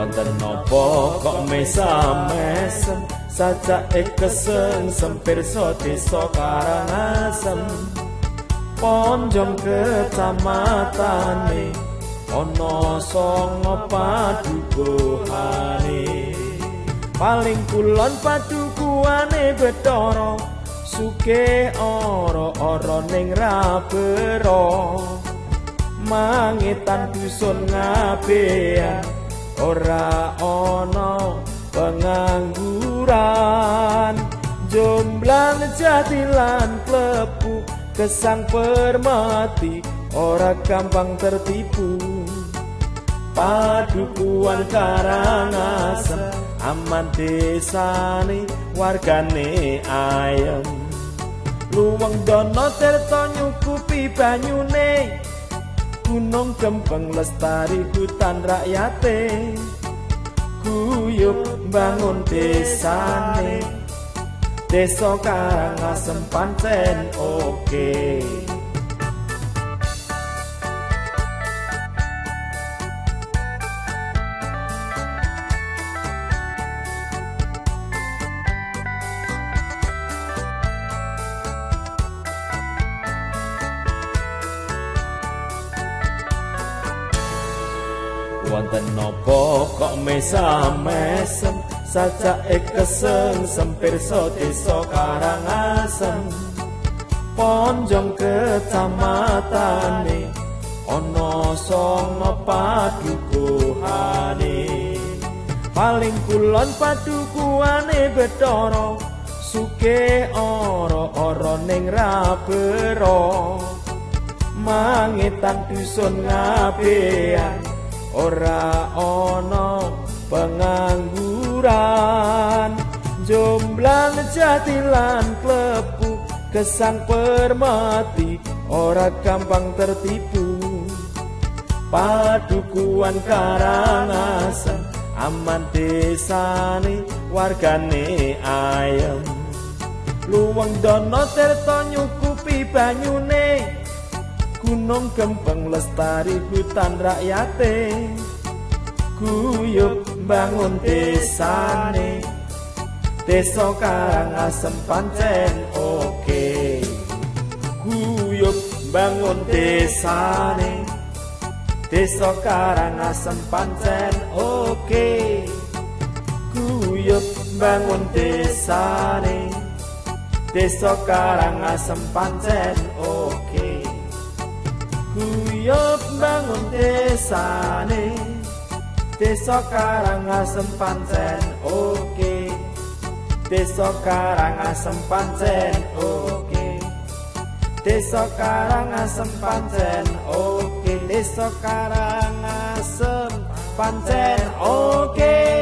Wonten nopo kok mesam-mesem sajake keseng sempir desa Karangasem Ponjong kecamatane ana songo padukuhane paling kulon padukuhane Bathara sugih ora ning Rabera mangetan dusun ngabean ora ana pengangguran jomblang jatilan klebu kesang permati ora gampang tertipu padukuhan Karangasem aman desane wargane ayem luweng dono tirta nyukupi banyune gunung gempeng lestari hutan rakyate guyub bangun desane desa Karangasem pancen oke. Wonten nopo kok mesam-mesem sajake keseng sempir desa Karangasem Ponjong kecamatane ana songo padukuhane paling kulon padukuhane Bathara sugih ora ning Rabera mangetan dusun ngabean ora ana pengangguran jomblang jatilan klebu gesang permati ora gampang tertipu padukuhan Karangasem aman desane wargane ayem luweng dono tirta nyukupi banyune gunung gempeng lestari hutan rakyate guyub bangun desane desa Karangasem pancen oke guyub bangun desane desa Karangasem pancen oke guyub bangun desane desa Karangasem pancen oke guyub bangun desane desa Karangasem pancen oke desa Karangasem pancen oke desa Karangasem pancen oke desa Karangasem pancen oke